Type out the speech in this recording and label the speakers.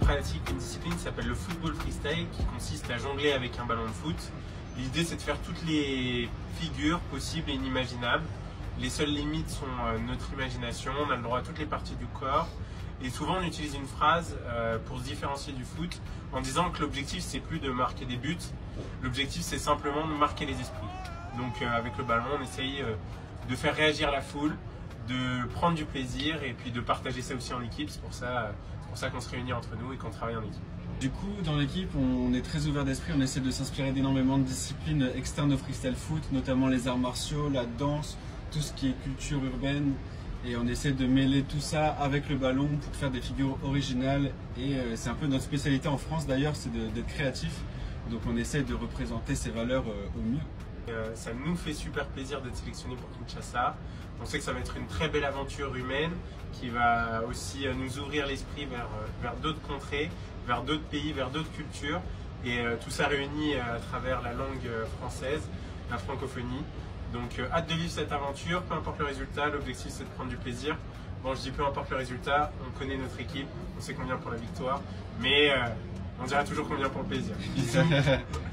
Speaker 1: pratique une discipline qui s'appelle le football freestyle, qui consiste à jongler avec un ballon de foot. L'idée, c'est de faire toutes les figures possibles et inimaginables. Les seules limites sont notre imagination, on a le droit à toutes les parties du corps. Et souvent, on utilise une phrase pour se différencier du foot en disant que l'objectif, c'est plus de marquer des buts. L'objectif, c'est simplement de marquer les esprits. Donc, avec le ballon, on essaye de faire réagir la foule, de prendre du plaisir et puis de partager ça aussi en équipe. C'est pour ça qu'on se réunit entre nous et qu'on travaille en équipe.
Speaker 2: Du coup, dans l'équipe, on est très ouvert d'esprit, on essaie de s'inspirer d'énormément de disciplines externes au freestyle foot, notamment les arts martiaux, la danse, tout ce qui est culture urbaine. Et on essaie de mêler tout ça avec le ballon pour faire des figures originales. Et c'est un peu notre spécialité en France d'ailleurs, c'est d'être créatif. Donc on essaie de représenter ces valeurs au mieux.
Speaker 1: Ça nous fait super plaisir d'être sélectionnés pour Kinshasa. On sait que ça va être une très belle aventure humaine qui va aussi nous ouvrir l'esprit vers d'autres contrées, vers d'autres pays, vers d'autres cultures. Et tout ça réuni à travers la langue française, la francophonie. Donc hâte de vivre cette aventure, peu importe le résultat, l'objectif c'est de prendre du plaisir. Bon, je dis peu importe le résultat, on connaît notre équipe, on sait qu'on vient pour la victoire, mais on dira toujours qu'on vient pour le plaisir. Bisous.